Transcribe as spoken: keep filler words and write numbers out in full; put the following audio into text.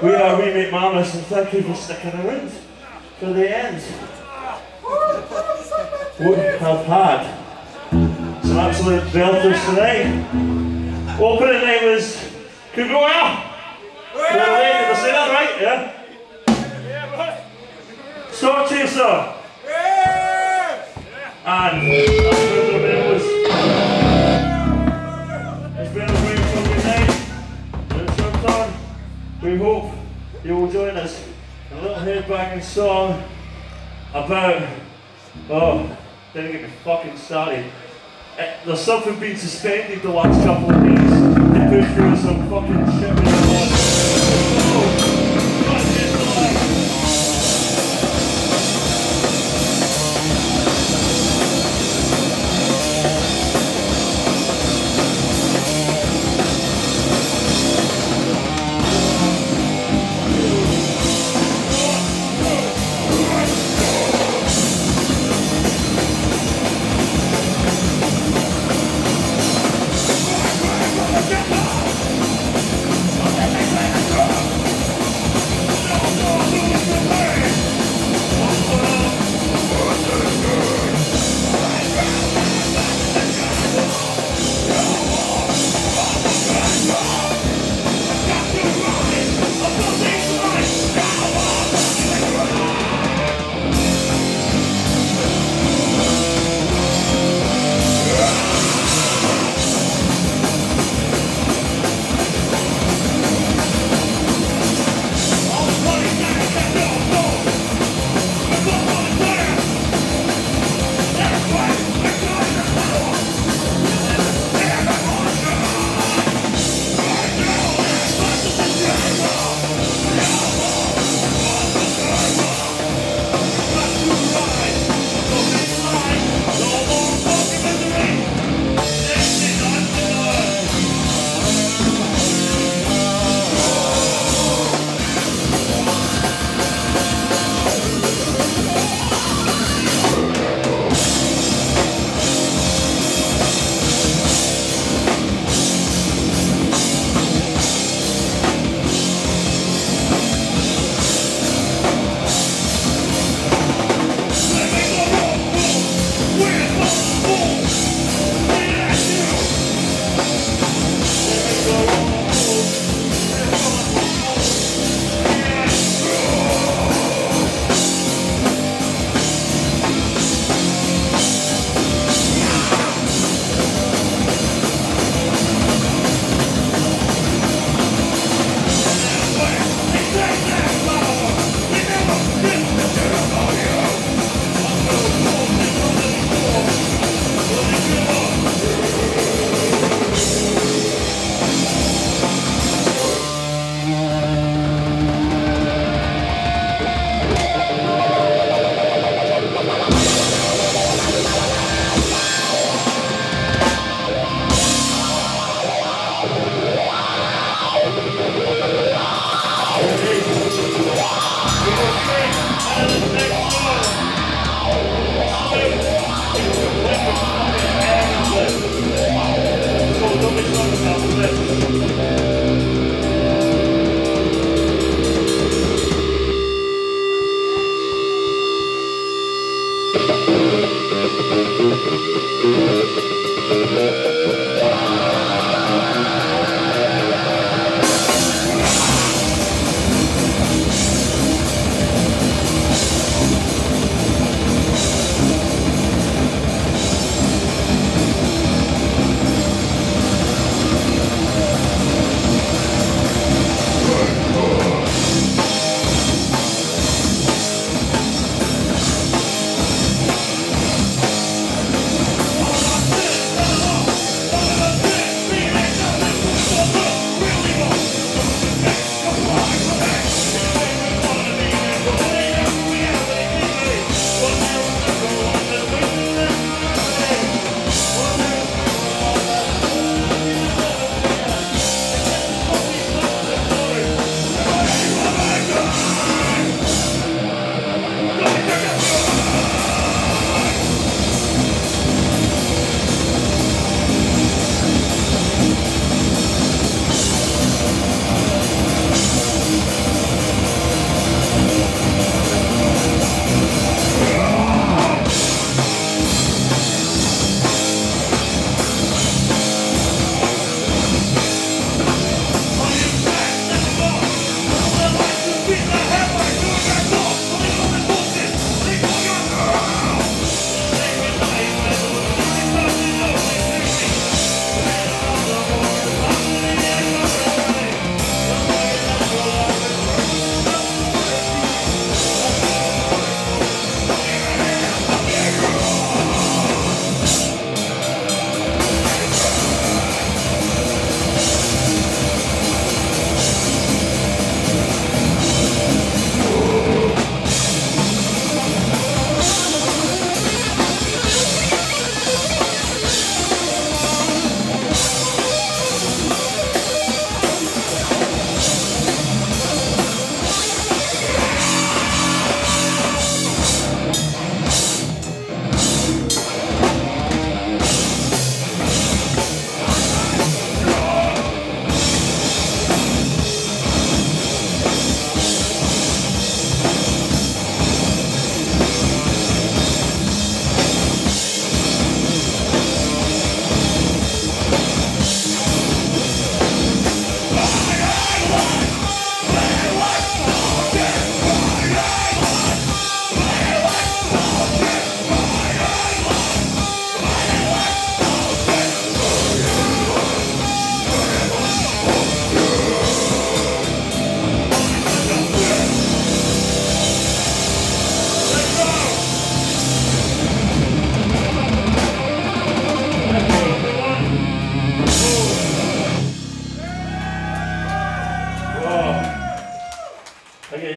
We are Remake Mammoths, and thank you for sticking around for the end. We have had some absolute belters tonight. Opening night was Kugoya. Did I say that right? Yeah? Star Chaser. And was, it's been a great fucking night. And it's your turn. We hope you will join us in a little headbanging song about, oh, didn't get me fucking started. Uh, there's something being suspended the last couple of days. They pushed through some fucking shit with the one. Oh, God, just alive. Next